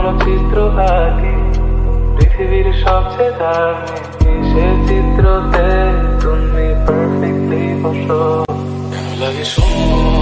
চিত্র আঁকি পৃথিবীর সবচেয়ে দামি সে চিত্রতে তুমি পারফেক্টলি বসো। লাগে সুন্দর